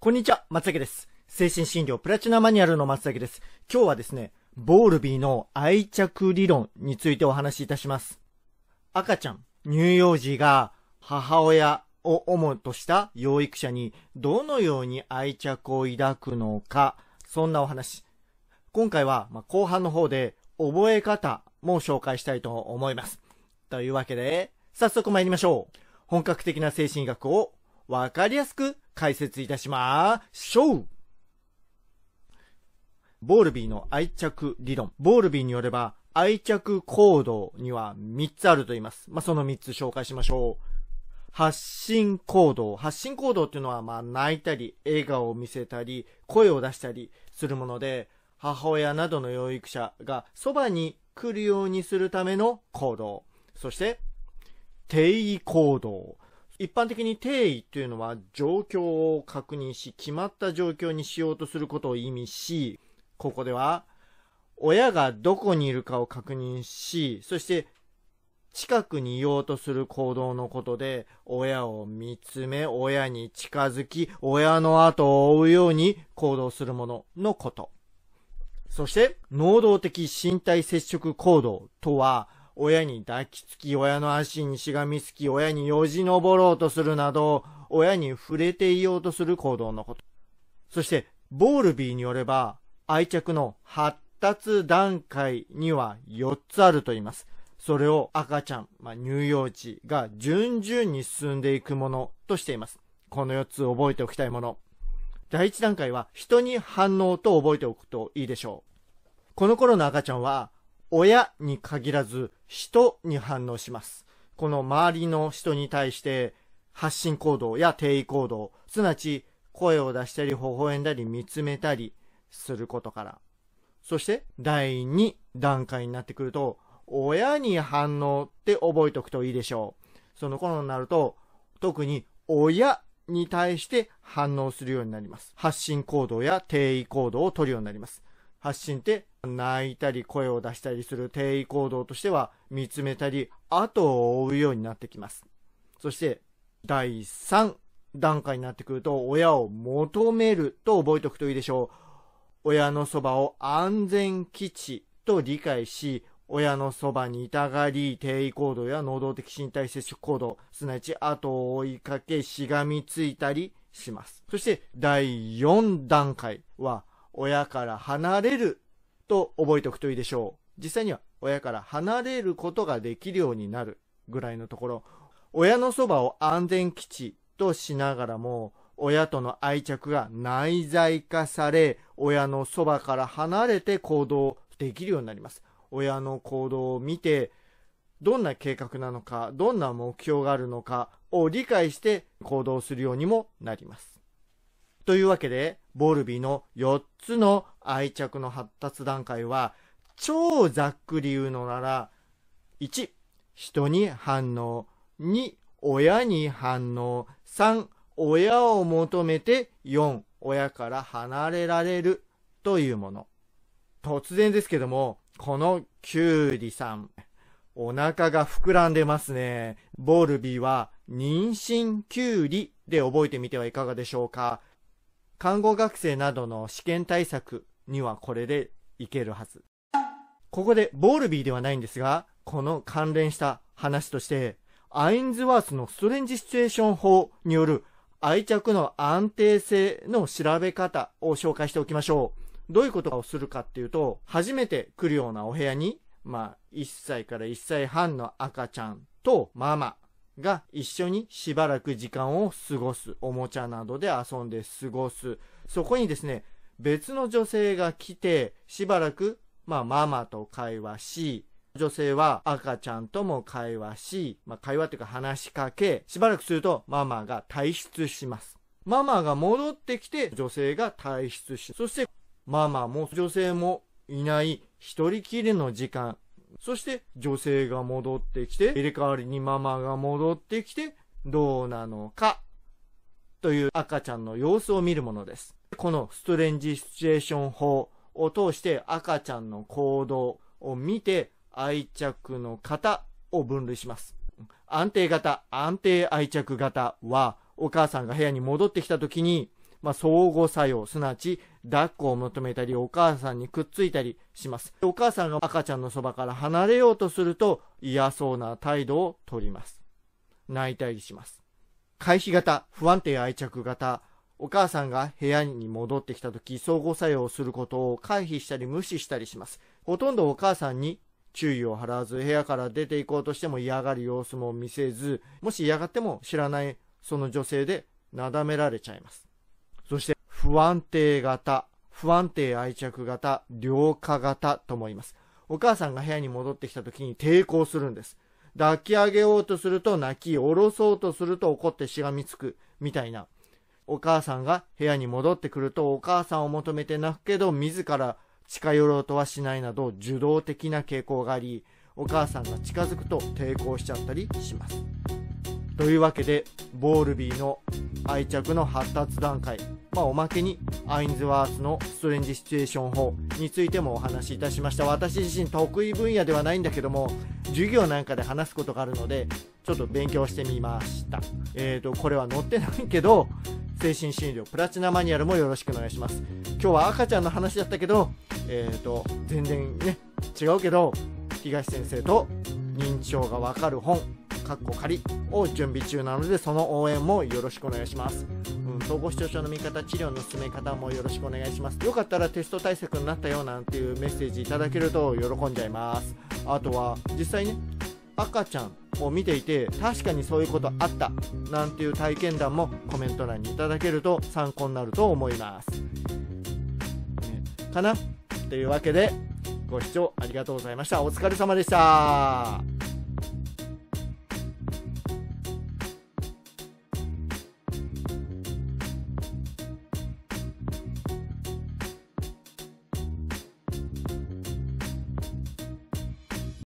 こんにちは、松崎です。精神診療プラチナマニュアルの松崎です。今日はですね、ボールビーの愛着理論についてお話しいたします。赤ちゃん、乳幼児が母親を主とした養育者にどのように愛着を抱くのか、そんなお話。今回は後半の方で覚え方も紹介したいと思います。というわけで、早速参りましょう。本格的な精神医学をわかりやすく解説いたしましょう。ボールビーの愛着理論。ボールビーによれば、愛着行動には3つあると言います。その3つ紹介しましょう。発信行動。発信行動っていうのは、泣いたり、笑顔を見せたり、声を出したりするもので、母親などの養育者がそばに来るようにするための行動。そして、定位行動。一般的に定位というのは状況を確認し、決まった状況にしようとすることを意味し、ここでは親がどこにいるかを確認し、そして近くにいようとする行動のことで、親を見つめ、親に近づき、親の後を追うように行動するもののこと。そして能動的身体接触行動とは、親に抱きつき、親の足にしがみつき、親によじ登ろうとするなど、親に触れていようとする行動のこと。そして、ボールビーによれば、愛着の発達段階には4つあると言います。それを赤ちゃん、乳幼児が順々に進んでいくものとしています。この4つ覚えておきたいもの。第1段階は、人に反応と覚えておくといいでしょう。この頃の赤ちゃんは、親に限らず人に反応します。この周りの人に対して発信行動や定位行動、すなわち声を出したり微笑んだり見つめたりすることから。そして第2段階になってくると、親に反応って覚えておくといいでしょう。その頃になると、特に親に対して反応するようになります。発信行動や定位行動を取るようになります。発信って泣いたり声を出したりする定位行動としては、見つめたり後を追うようになってきます。そして第3段階になってくると、親を求めると覚えておくといいでしょう。親のそばを安全基地と理解し、親のそばにいたがり、定位行動や能動的身体接触行動、すなわち後を追いかけしがみついたりします。そして第4段階は、親から離れると覚えておくといいでしょう。実際には親から離れることができるようになるぐらいのところ、親のそばを安全基地としながらも、親との愛着が内在化され、親のそばから離れて行動できるようになります。親の行動を見て、どんな計画なのか、どんな目標があるのかを理解して行動するようにもなります。というわけで、ボールビーの4つの愛着の発達段階は、超ざっくり言うのなら、1、人に反応。2、親に反応。3、親を求めて。4、親から離れられるというもの。突然ですけども、このキュウリさん、お腹が膨らんでますね。ボールビーは妊娠キュウリで覚えてみてはいかがでしょうか。看護学生などの試験対策にはこれでいけるはず。ここでボールビーではないんですが、この関連した話として、アインズワースのストレンジシチュエーション法による愛着の安定性の調べ方を紹介しておきましょう。どういうことをするかっていうと、初めて来るようなお部屋に、1歳から1歳半の赤ちゃんとママが一緒にしばらく時間を過ごす。おもちゃなどで遊んで過ごす。そこにですね、別の女性が来て、しばらく、ママと会話し、女性は赤ちゃんとも会話し、会話というか話しかけ、しばらくするとママが退出します。ママが戻ってきて、女性が退出し、そしてママも女性もいない一人きりの時間、そして女性が戻ってきて、入れ替わりにママが戻ってきて、どうなのかという赤ちゃんの様子を見るものです。このストレンジシチュエーション法を通して赤ちゃんの行動を見て愛着の型を分類します。安定型、安定愛着型はお母さんが部屋に戻ってきた時に相互作用、すなわち抱っこを求めたりお母さんにくっついたりします。お母さんが赤ちゃんのそばから離れようとすると嫌そうな態度をとります。泣いたりします。回避型、不安定愛着型。お母さんが部屋に戻ってきたとき、相互作用をすることを回避したり無視したりします。ほとんどお母さんに注意を払わず、部屋から出て行こうとしても嫌がる様子も見せず、もし嫌がっても知らないその女性でなだめられちゃいます。そして、不安定型、不安定愛着型、良化型とも言います。お母さんが部屋に戻ってきたときに抵抗するんです。抱き上げようとすると泣き、下ろそうとすると怒ってしがみつく、みたいな。お母さんが部屋に戻ってくるとお母さんを求めて泣くけど自ら近寄ろうとはしないなど受動的な傾向があり、お母さんが近づくと抵抗しちゃったりします。というわけでボールビーの愛着の発達段階、おまけにアインズワースのストレンジシチュエーション法についてもお話しいたしました。私自身得意分野ではないんだけども、授業なんかで話すことがあるのでちょっと勉強してみました。これは載ってないけど精神診療プラチナマニュアルもよろしくお願いします。今日は赤ちゃんの話だったけど、全然ね違うけど、東先生と認知症がわかる本仮を準備中なので、その応援もよろしくお願いします。統合失調症の見方、治療の進め方もよろしくお願いします。よかったらテスト対策になったよなんていうメッセージいただけると喜んじゃいます。あとは実際ね、赤ちゃんを見ていて確かにそういうことあったなんていう体験談もコメント欄にいただけると参考になると思います。かなというわけでご視聴ありがとうございました。お疲れ様でした。